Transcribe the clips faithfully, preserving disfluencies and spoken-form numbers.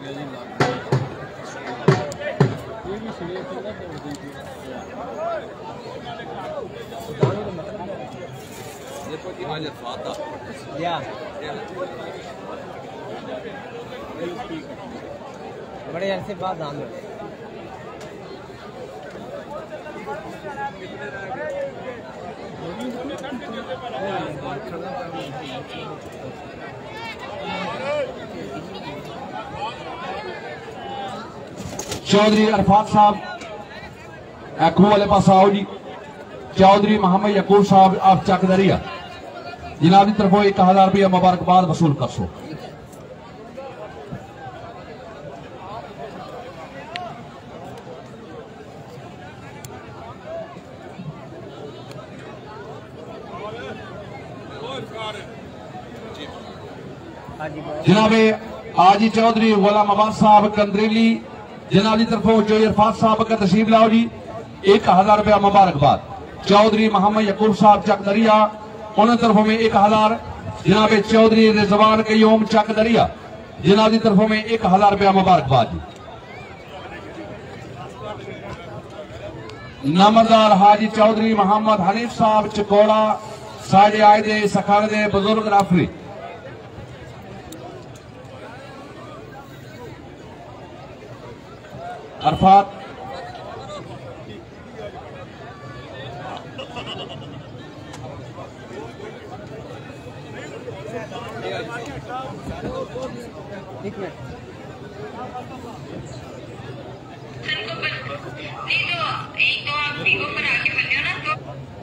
बड़े अरसे बाद दान हो चौधरी अरफात साहब एखू वाले पास आओ जी। चौधरी मोहम्मद यकूब साहब आप चक दरिया जनाब की तरफों एक हजार रुपया मुबारकबाद वसूल कर सो। जनाबे आजी चौधरी गुलाम अब्बास साहब कंदरेली जनाब की तरफों जो इरफात साहब का तशरीफ लाओ जी। एक हजार रुपया मुबारकबाद। चौधरी मोहम्मद यकूब साहब चक दरिया उन तरफों में एक हजार। जनाब चौधरी रिजवान कयूम चक दरिया जनाब की तरफों में एक हजार रुपया मुबारकबाद जी। नंबरदार हाजी चौधरी मोहम्मद हनीफ साहब चकोड़ा साढ़े आए दे सखाने दे बुजुर्ग राफरी अरफात एक मिनट नहीं तो एक तो आप वीगो पर आके बने हो ना तो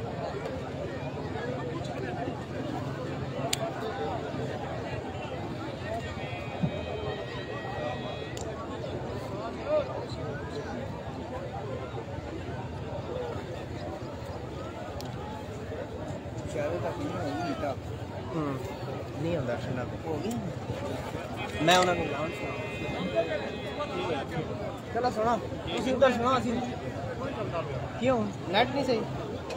नहीं होता ठंडा मैं उन्होंने चलो सुना तुम उधर सुना असी क्यों नेट नहीं सही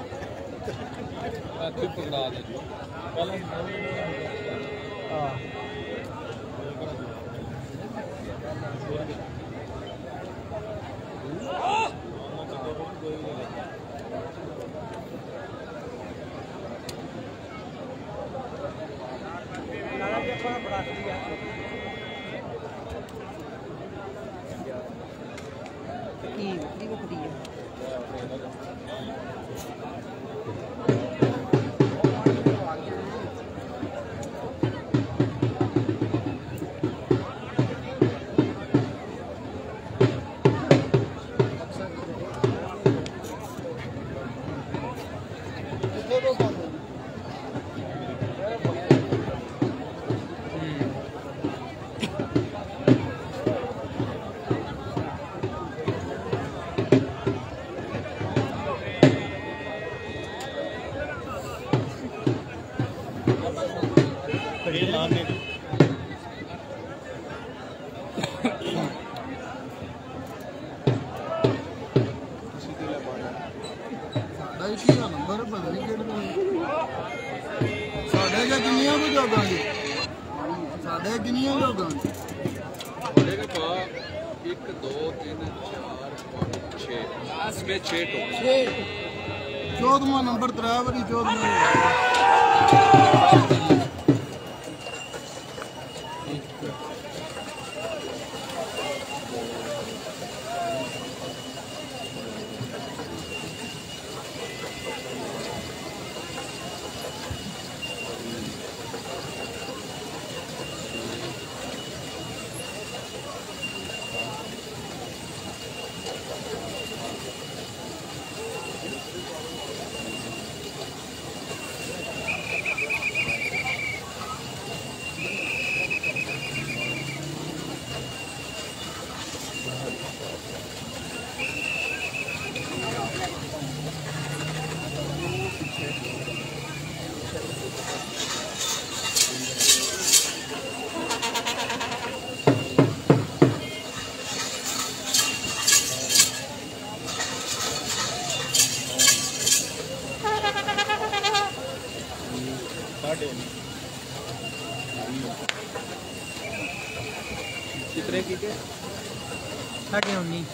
चौदवा नंबर ड्राइवर चौदवा कितने की के साढ़े उन्नीस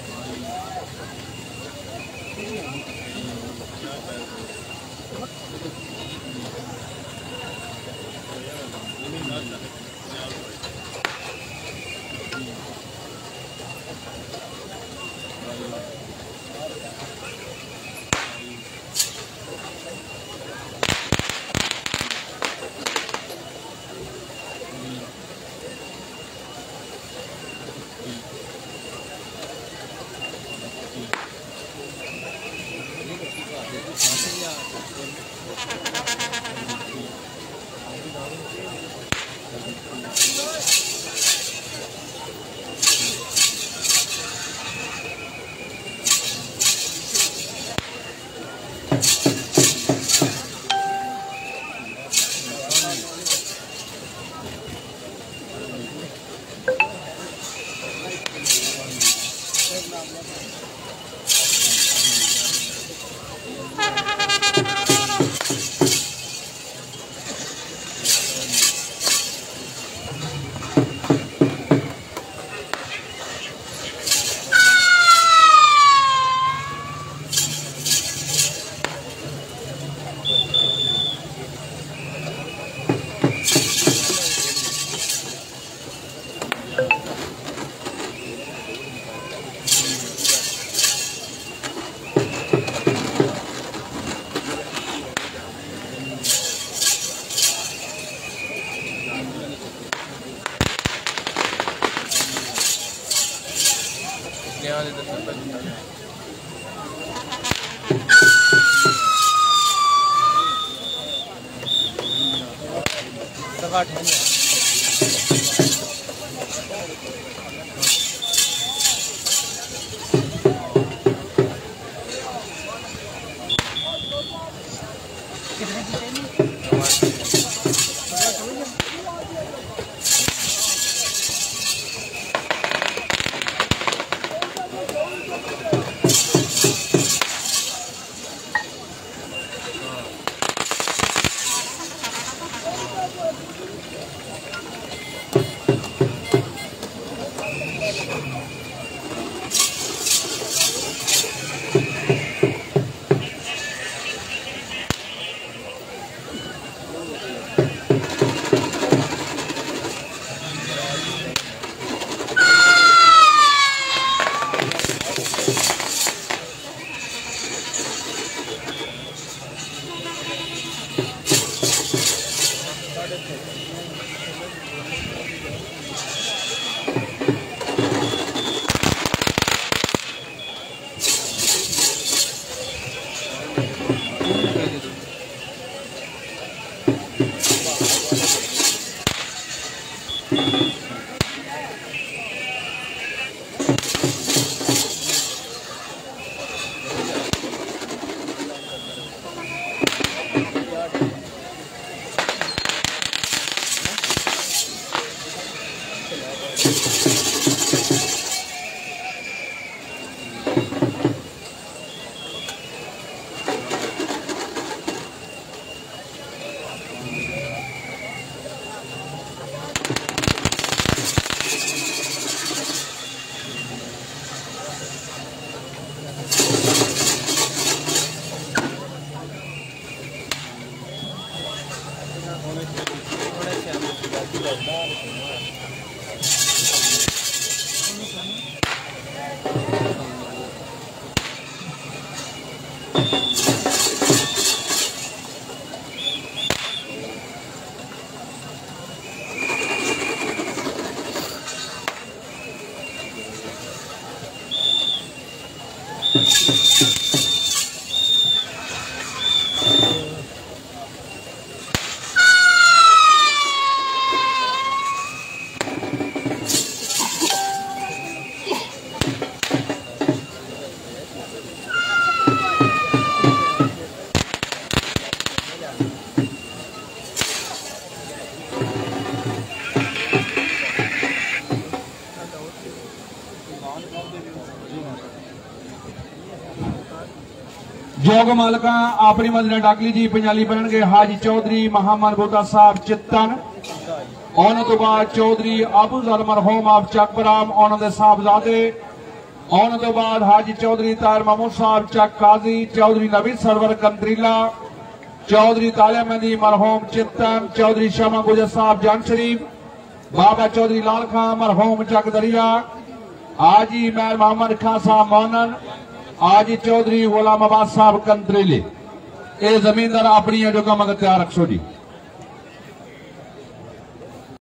जोग मालका अपनी मदद डाकली जी पंजाली पहन गए हाजी चौधरी महामन बूटा साहब चित्तन उन्होंने तो बाद चौधरी अबूजर मरहूम ऑफ चकबराम उन्होंने साहबजादे। उन्होंने तो बाद हाजी चौधरी ताहिर महमूद साहब चक काजी, चौधरी नबी सरवर कंत्रीला, चौधरी तालिया मेहंदी मरहूम चित्तन, चौधरी शमा गुजर साहब जान शरीफ, बाबा चौधरी लाल खां मरहूम चक दरिया, आजी मैर मोहम्मद खां साहब मोनन, आजी चौधरी गुलाम अब्बास साहब कंत्रीले। ये जमींदार अपनी जो कम तैयार रखो जी।